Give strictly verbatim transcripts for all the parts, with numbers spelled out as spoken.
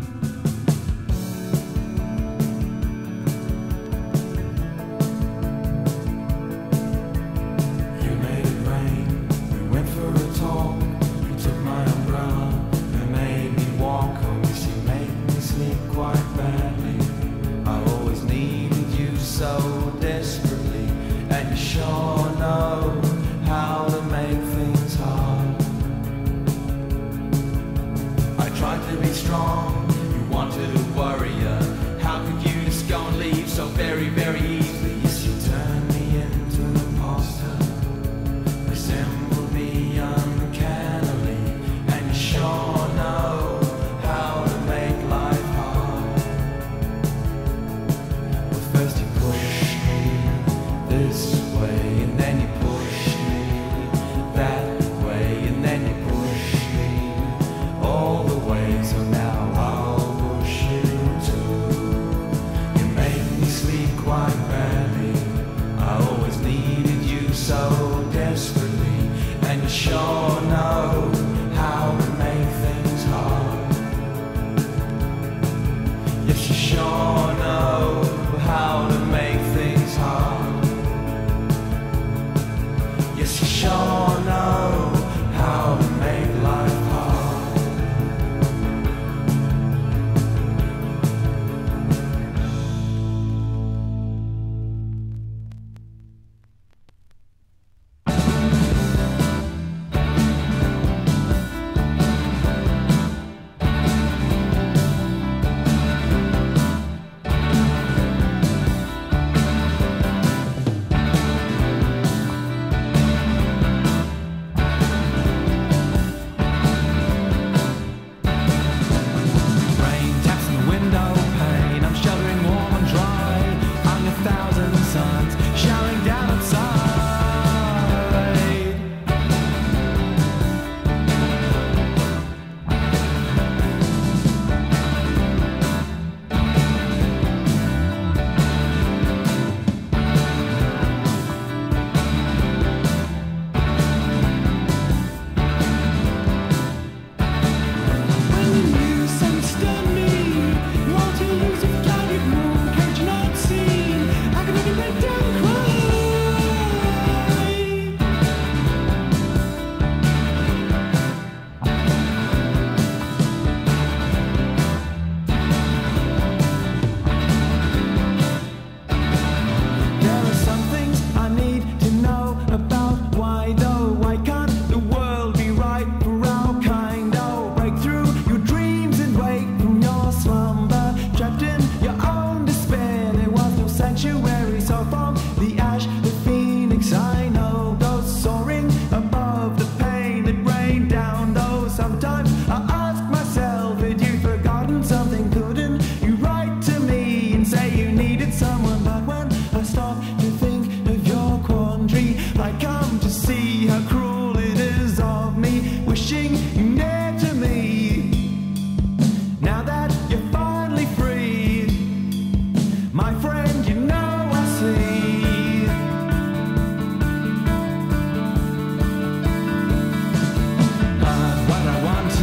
But what I want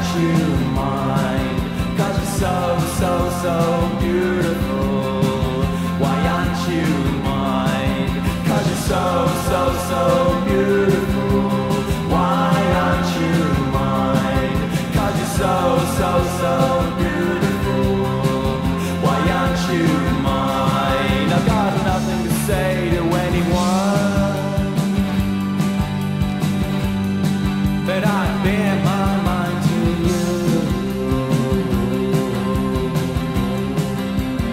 you mine? 'Cause you're so, so, so beautiful. Why aren't you mine? 'Cause you're so, so, so beautiful. Why aren't you mine? 'Cause you're so, so, so beautiful. Why aren't you mine? I've got nothing to say to anyone, but I've been my mind to you.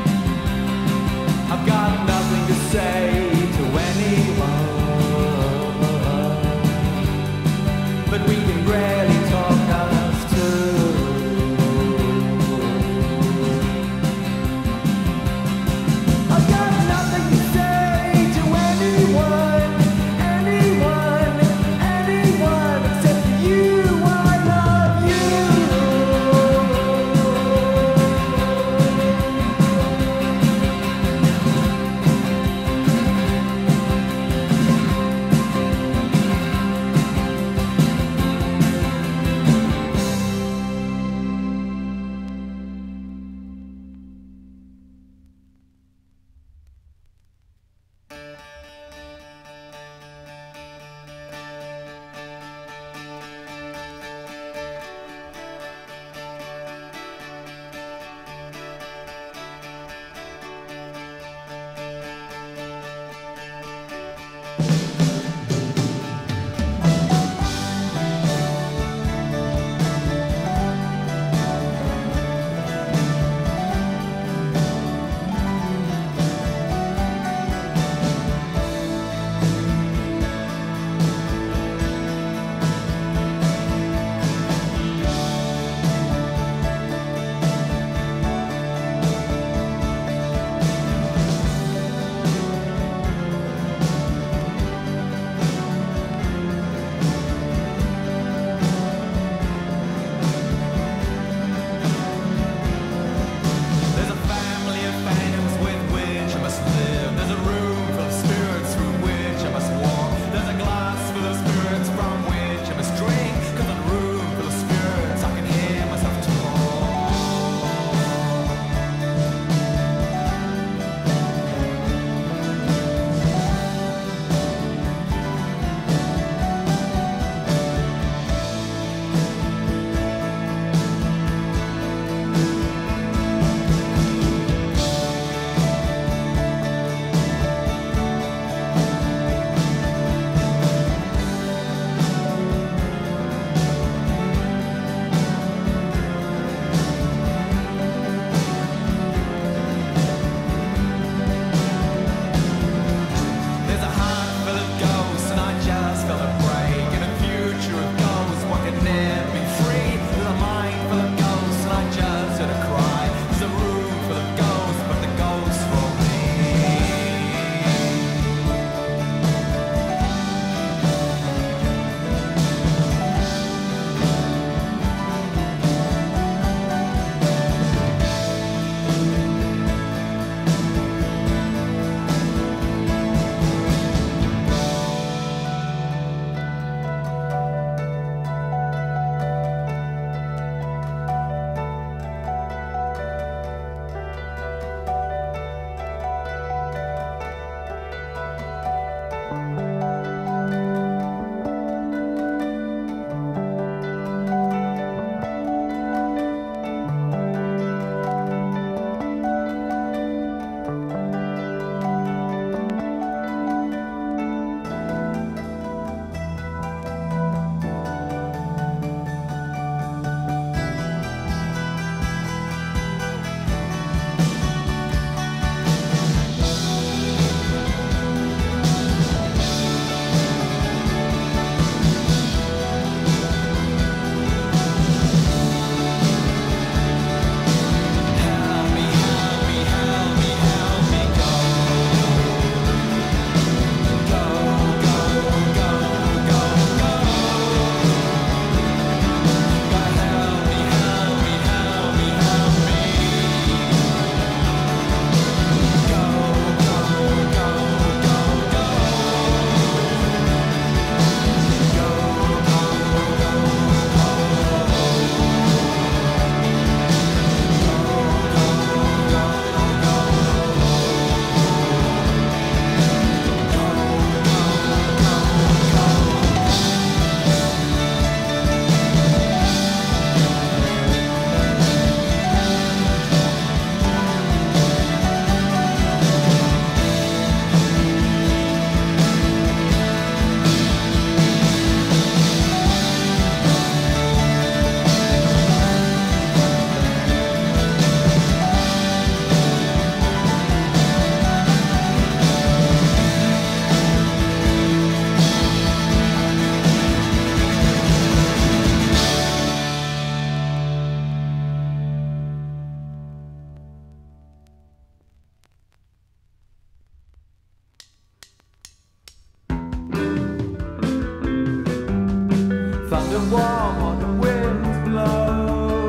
warm or the winds blow.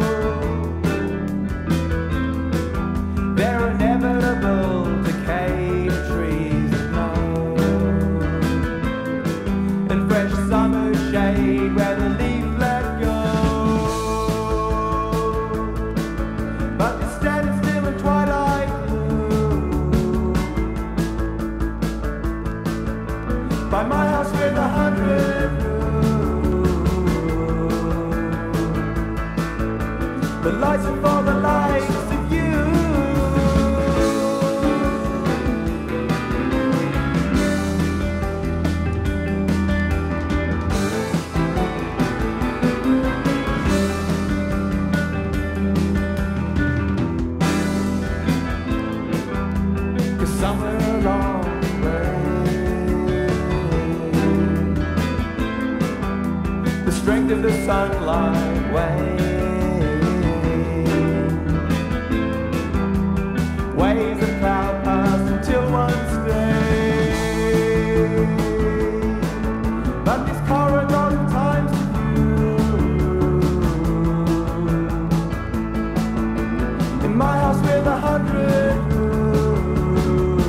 They're inevitable decay to trees that know, and fresh summer shade where the leaf let go. But they're standing still in twilight blue by my house with a hundred rooms. The lights are for the lights of you. Cause somewhere along the way, the strength of the sunlight waves. Waves of cloud past until one stays. But these corridors of times to you. In my house with a hundred rooms,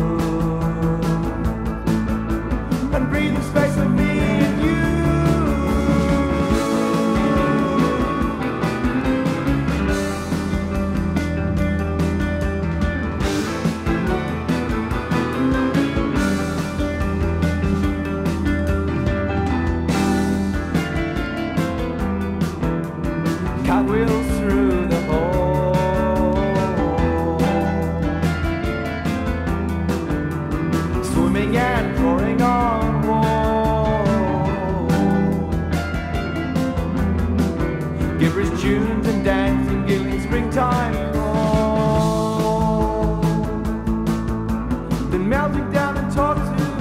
and breathe the space of me and you. Cartwheels through the hall, swimming and pouring on walls, gibberish tunes and dancing, giving springtime call, then melting down and talk to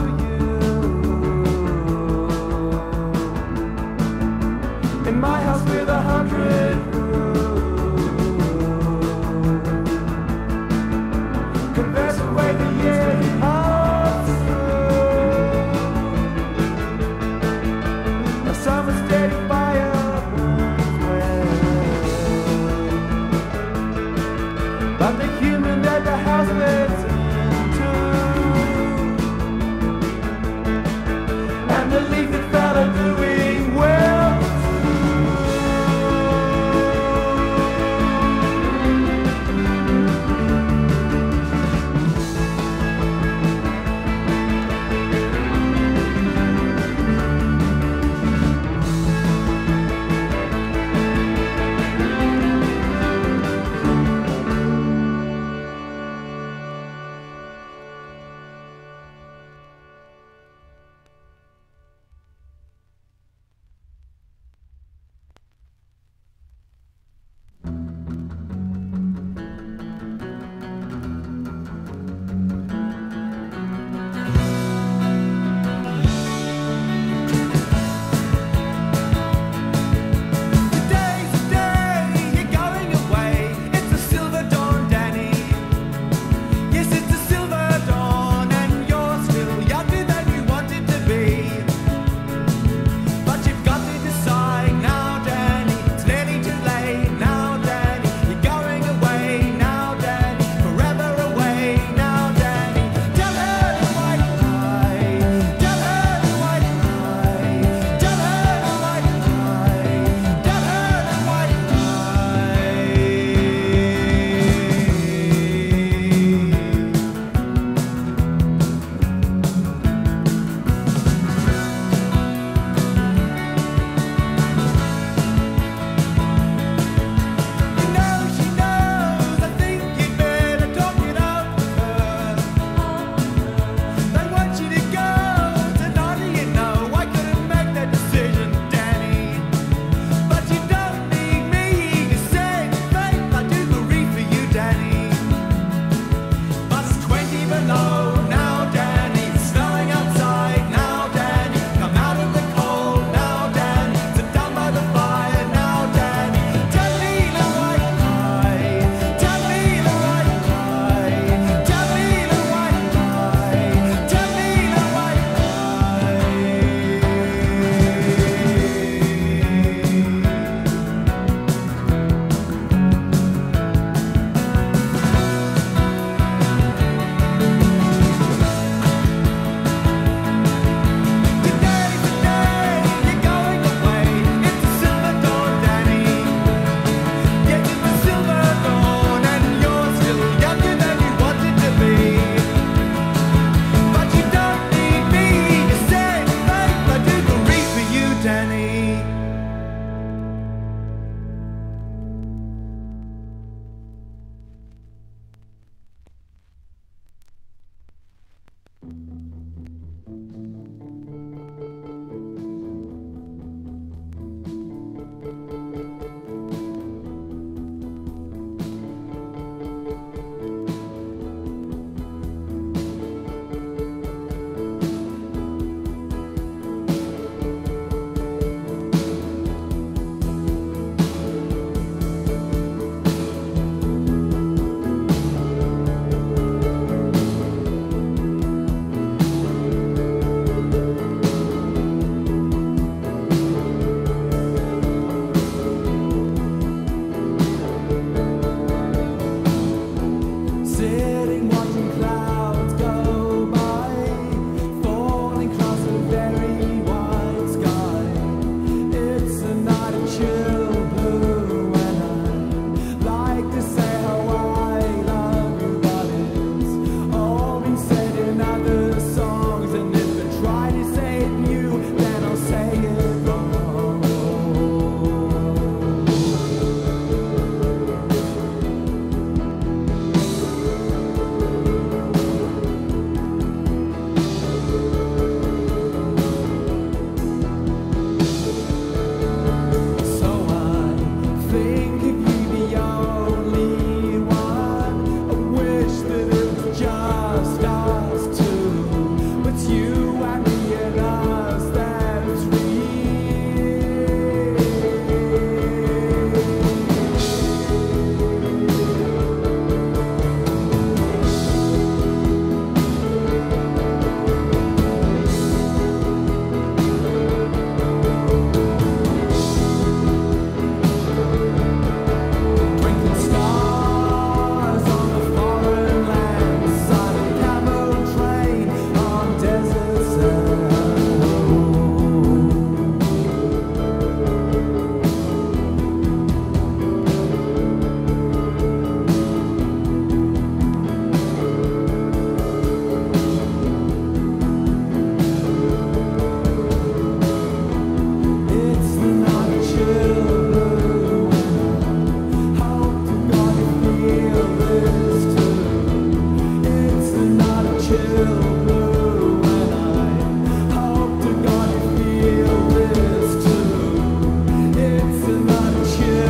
you. In my house with a hundred converse away the years of through. A summer steady fire burns well, but the human that the house lives into, and the leaf that fell are doing well too.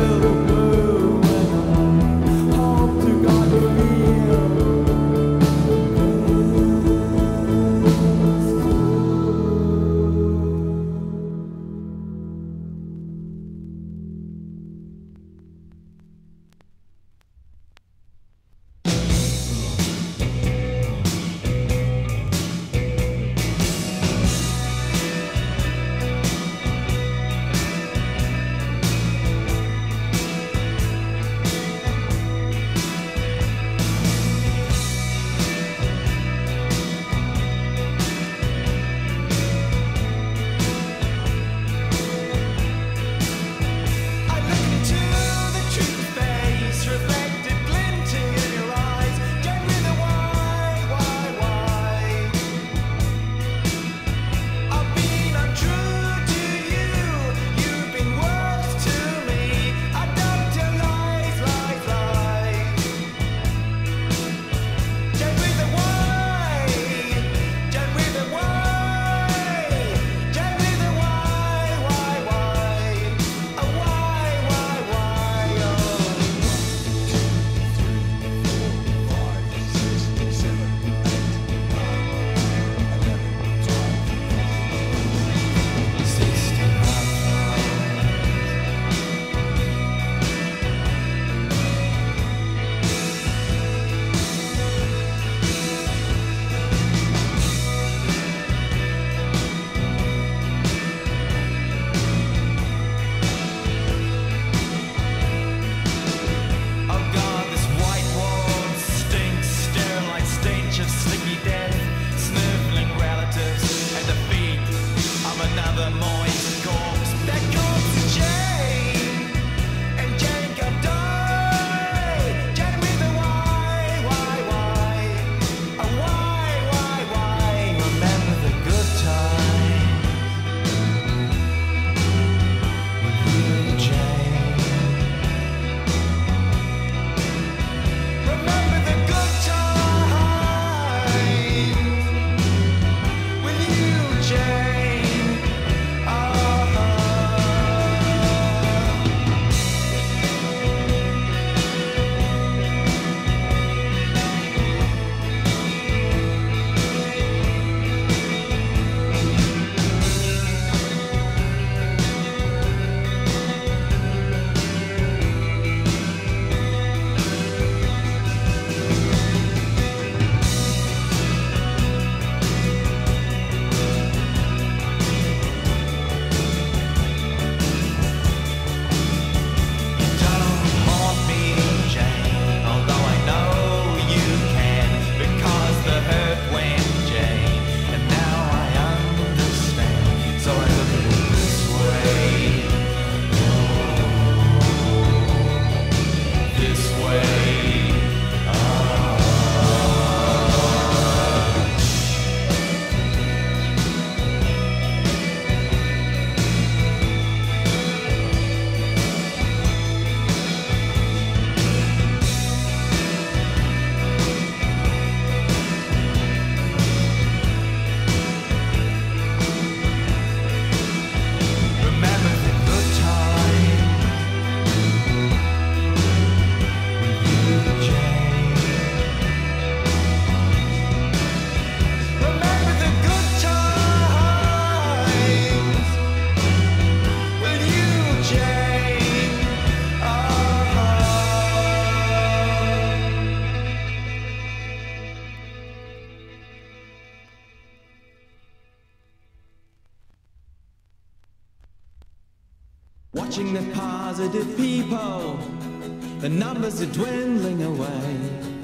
Watching the positive people, the numbers are dwindling away.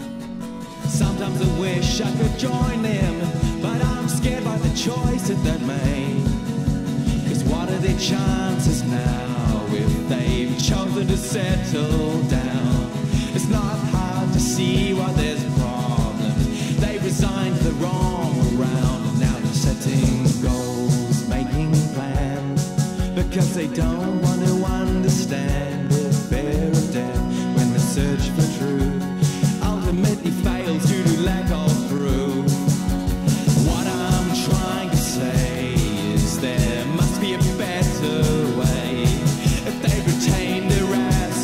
Sometimes I wish I could join them, but I'm scared by the choice that they made. Cause what are their chances now if they've chosen to settle down? It's not hard to see why there's problems. They resigned the wrong round, and now they're setting goals, making plans, because they don't want to understand the fear of death when the search for truth ultimately fails due to lack of proof. What I'm trying to say is there must be a better way. If they retain their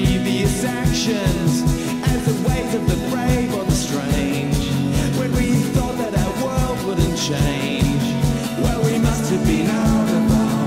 previous actions as the ways of the brave or the strange. When we thought that our world wouldn't change, well, we must have been out of our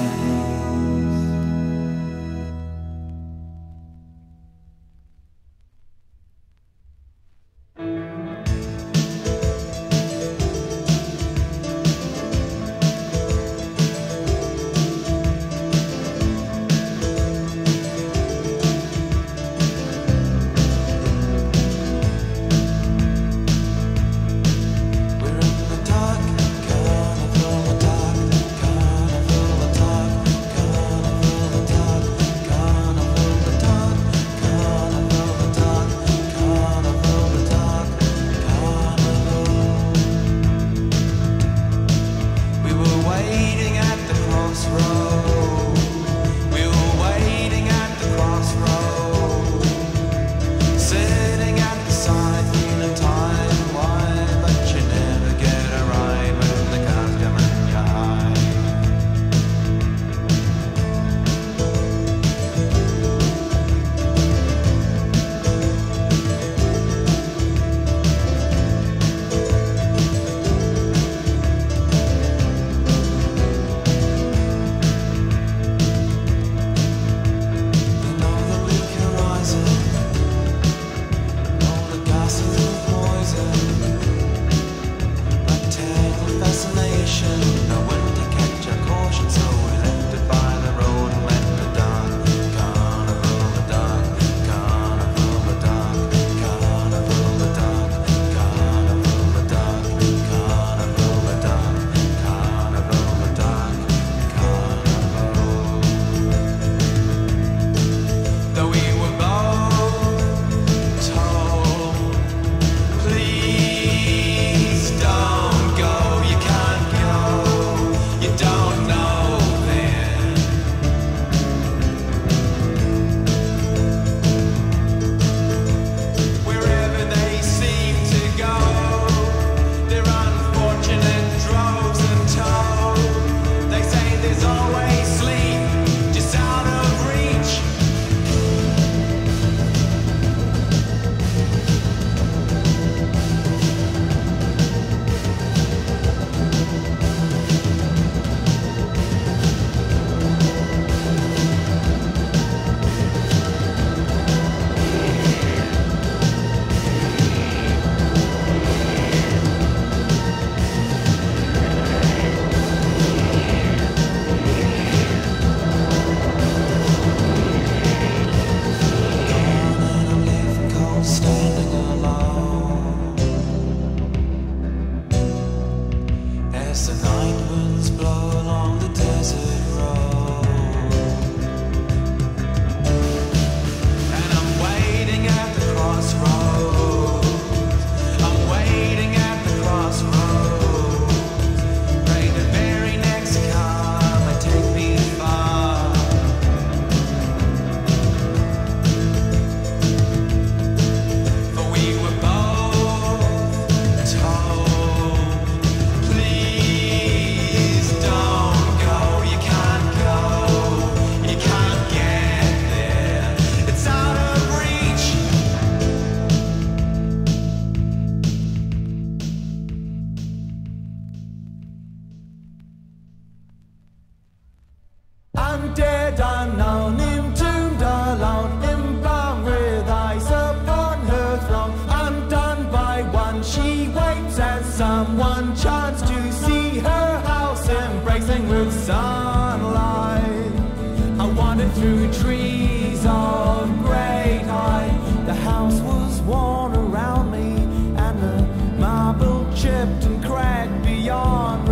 through trees of great height. The house was worn around me, and the marble chipped and cracked beyond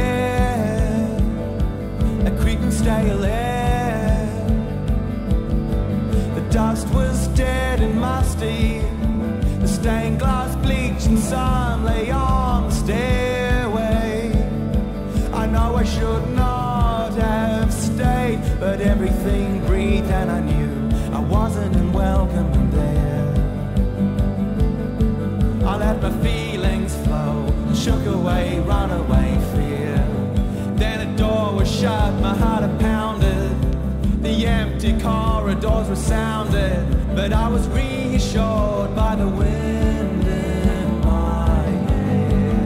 repair. A creaking stale air. The dust was dead and musty. The stained glass bleached and sun lay on the stairway. I know I should not have stayed, but everything breathed and I knew I wasn't welcome there. I let my feelings flow, shook away runaway fear. Then a door was shut, my heart had pounded. The empty corridors resounded. but I was reassured by the wind in my hair.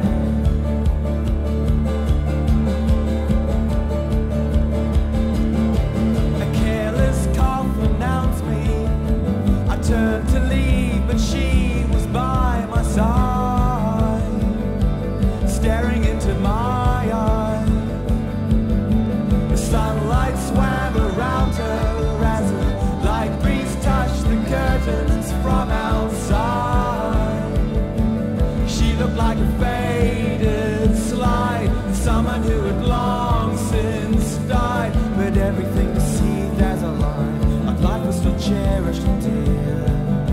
A careless cough announced me. I turned to leave, but she was by my side, staring into my eyes. The sunlight swam around her as a light breeze touched the curtains from outside. She looked like a faded slide, someone who had long since died. But everything perceived as a lie, like life was still cherished and dear.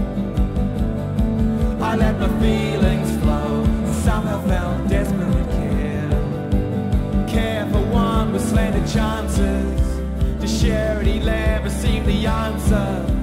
I let my feelings flow and somehow felt desperate care. Care for one with slender chances to share it, he'll ever seem the answer.